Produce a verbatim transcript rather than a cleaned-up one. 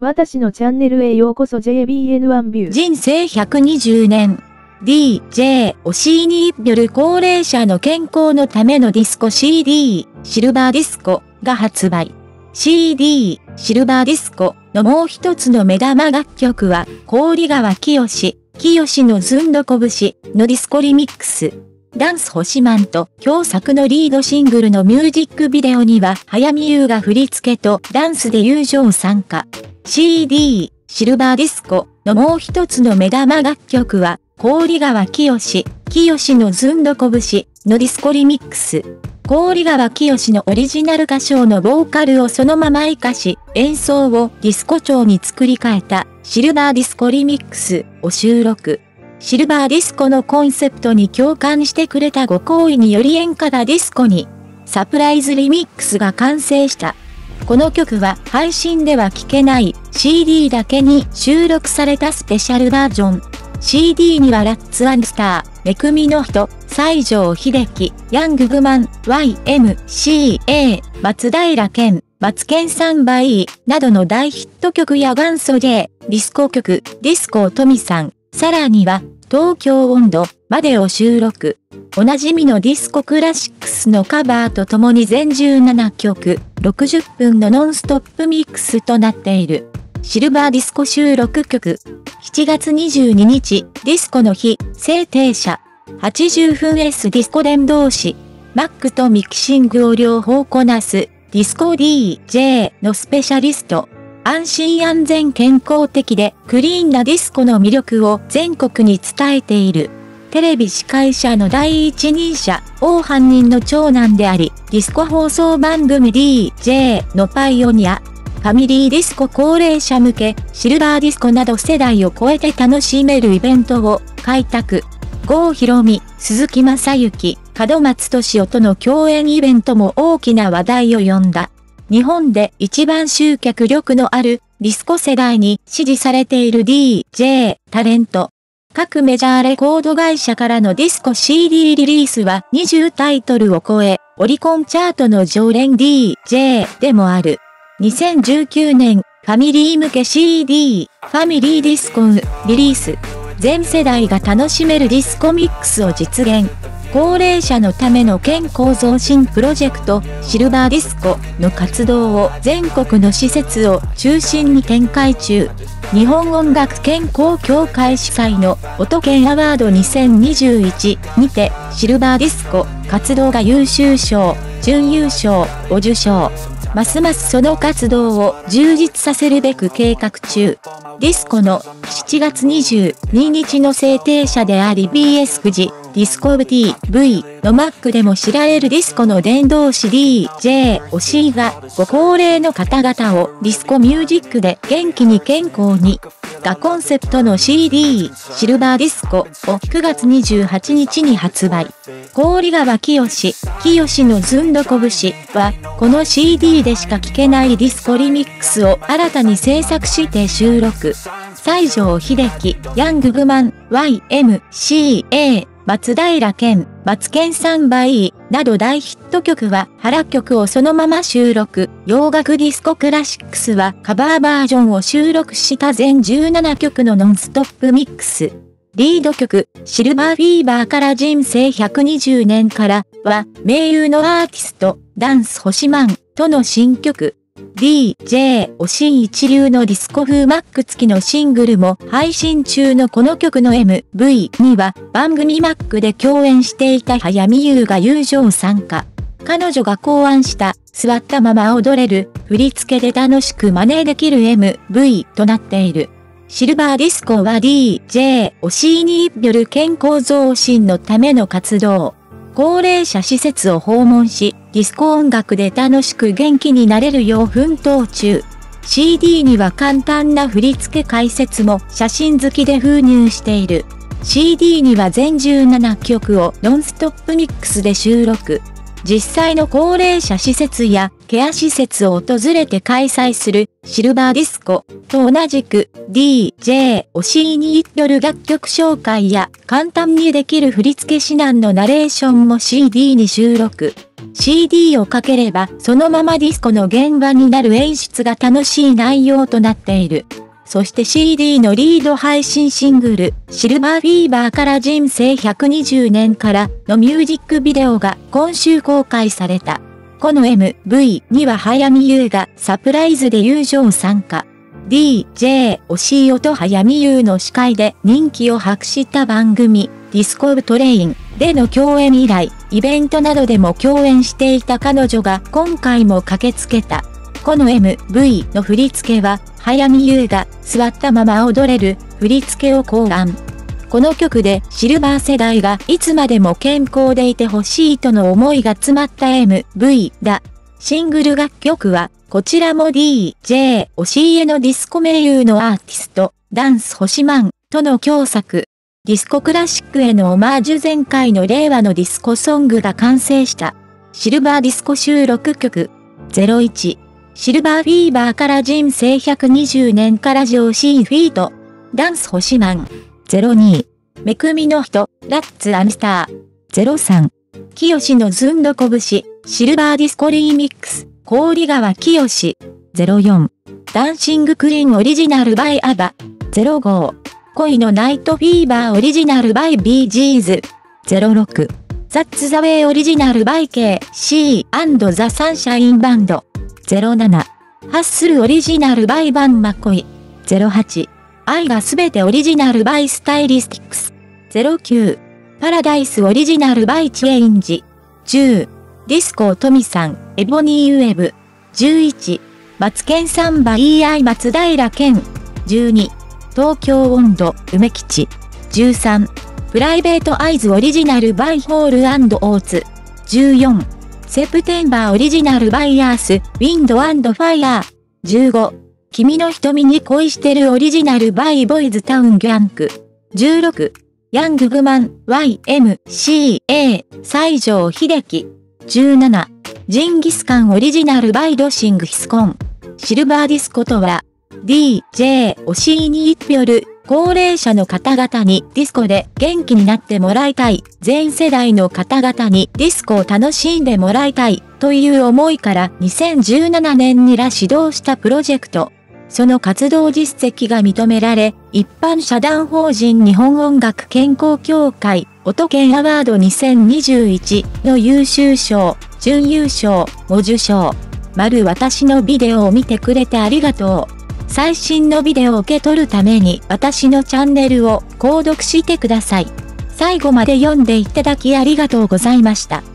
私のチャンネルへようこそ ジェイビーエヌワン ビュー。 人生ひゃくにじゅうねん。ディージェー オシーニーよる高齢者の健康のためのディスコ シーディー、シルバーディスコが発売。シーディー、シルバーディスコのもう一つの目玉楽曲は、郡川清、清のずんどこ節のディスコリミックス。ダンス星マンと共作のリードシングルのミュージックビデオには、早見優が振り付けとダンスで友情参加。シーディー、シルバーディスコのもう一つの目玉楽曲は、郡川清、清のずんどこ節のディスコリミックス。郡川清のオリジナル歌唱のボーカルをそのまま活かし、演奏をディスコ調に作り変えたシルバーディスコリミックスを収録。シルバーディスコのコンセプトに共感してくれたご好意により演歌なディスコにサプライズリミックスが完成した。この曲は配信では聴けない シーディー だけに収録されたスペシャルバージョン。シーディー にはラッツ&スター、めくみの人、西城秀樹、ヤンググマン、ワイエムシーエー、松平健、マツケンサンバイなどの大ヒット曲や元祖 J、ディスコ曲、ディスコトミさん、さらには、東京温度までを収録。おなじみのディスコクラシックスのカバーとともに全じゅうななきょく、ろくじゅっぷんのノンストップミックスとなっている。シルバーディスコ収録曲。しちがつにじゅうににち、ディスコの日、制定者。はちじゅっぷん S ディスコ伝導士。Mac とミキシングを両方こなす、ディスコ ディージェー のスペシャリスト。安心安全健康的でクリーンなディスコの魅力を全国に伝えている。テレビ司会者の第一人者、王阪人の長男であり、ディスコ放送番組 ディージェー のパイオニア。ファミリーディスコ高齢者向け、シルバーディスコなど世代を超えて楽しめるイベントを開拓。郷ひろみ、鈴木雅之、門松俊夫との共演イベントも大きな話題を呼んだ。日本で一番集客力のあるディスコ世代に支持されている ディージェー タレント。各メジャーレコード会社からのディスコ シーディー リリースはにじゅうタイトルを超え、オリコンチャートの常連 ディージェー でもある。にせんじゅうきゅうねん、ファミリー向け シーディー、ファミリーディスコンリリース。全世代が楽しめるディスコミックスを実現。高齢者のための健康増進プロジェクト、シルバーディスコの活動を全国の施設を中心に展開中。日本音楽健康協会主催の音健アワードにせんにじゅういちにて、シルバーディスコ活動が優秀賞、準優勝を受賞。ますますその活動を充実させるべく計画中。ディスコのしちがつにじゅうににちの制定者であり ビーエス 富士、ディスコブ ティーブイ の Mac でも知られるディスコの伝道師 ディージェー オシーがご高齢の方々をディスコミュージックで元気に健康にがコンセプトの シーディー シルバーディスコをくがつにじゅうはちにちに発売。郡川清、清のずんどこ節はこの シーディー でしか聴けないディスコリミックスを新たに制作して収録。西城秀樹、ヤンググマン、ワイエムシーエー、松平健、マツケンサンバイなど大ヒット曲は原曲をそのまま収録。洋楽ディスコクラシックスはカバーバージョンを収録した全じゅうななきょくのノンストップミックス。リード曲、シルバーフィーバーから人生ひゃくにじゅうねんからは、名優のアーティスト、ダンス星マンとの新曲。ディージェー オシー一流のディスコ風マック付きのシングルも配信中のこの曲の エムブイ には番組 Mac で共演していた早見優が友情参加。彼女が考案した座ったまま踊れる振り付けで楽しく真似できる エムブイ となっている。シルバーディスコは ディージェー オシーによる健康増進のための活動。高齢者施設を訪問し、ディスコ音楽で楽しく元気になれるよう奮闘中。シーディー には簡単な振り付け解説も写真付きで封入している。シーディー には全じゅうななきょくをノンストップミックスで収録。実際の高齢者施設やケア施設を訪れて開催するシルバーディスコと同じく ディージェー 推しによる楽曲紹介や簡単にできる振付指南のナレーションも シーディー に収録。シーディー をかければそのままディスコの現場になる演出が楽しい内容となっている。そして シーディー のリード配信シングル、シルバーフィーバーから人生ひゃくにじゅうねんからのミュージックビデオが今週公開された。この エムブイ には早見優がサプライズで友情参加。ディージェー 推しよと早見優の司会で人気を博した番組、ディスコブトレインでの共演以来、イベントなどでも共演していた彼女が今回も駆けつけた。この エムブイ の振り付けは、早見優が座ったまま踊れる振り付けを考案。この曲でシルバー世代がいつまでも健康でいてほしいとの思いが詰まった エムブイ だ。シングル楽曲は、こちらも ディージェー 推しへのディスコ名優のアーティスト、ダンス星マンとの共作。ディスコクラシックへのオマージュ前回の令和のディスコソングが完成した。シルバーディスコ収録曲。ゼロイチ。シルバーフィーバーから人生ひゃくにじゅうねんから上シーフィート。ダンス星マン。ゼロニ。めくみの人、ラッツアンスター。ゼロサン。清のずんどこぶし、シルバーディスコリーミックス、氷川きよし。ゼロヨン。ダンシングクイーンオリジナルバイアバ。ゼロゴー。恋のナイトフィーバーオリジナルバイビージーズ。ゼロロク。ザッツザウェイオリジナルバイ ケーシー& ザサンシャインバンド。ゼロナナ。ハッスルオリジナルバイバンマコイ。ゼロハチ。愛がすべてオリジナルバイスタイリスティックス。ゼロキュー。パラダイスオリジナルバイチェインジ。じゅう。ディスコトミさん、エボニーウェブ。じゅういち。マツケンサンバ イーアイ 松平健。じゅうに。東京温度、梅吉。じゅうさん。プライベートアイズオリジナルバイホール&オーツ。じゅうよん。セプテンバーオリジナルバイアース、ウィンド&ファイヤー。じゅうご。君の瞳に恋してるオリジナルバイボイズタウンギャンク。じゅうろく。ヤンググマン ワイエムシーエー 西城秀樹。じゅうなな。ジンギスカンオリジナルバイドシングヒスコン。シルバーディスコとは、ディージェー 推しに一票る高齢者の方々にディスコで元気になってもらいたい、全世代の方々にディスコを楽しんでもらいたいという思いからにせんじゅうななねんにら始動したプロジェクト。その活動実績が認められ、一般社団法人日本音楽健康協会音研アワードにせんにじゅういちの優秀賞、準優勝を受賞。丸私のビデオを見てくれてありがとう。最新のビデオを受け取るために私のチャンネルを購読してください。最後まで読んでいただきありがとうございました。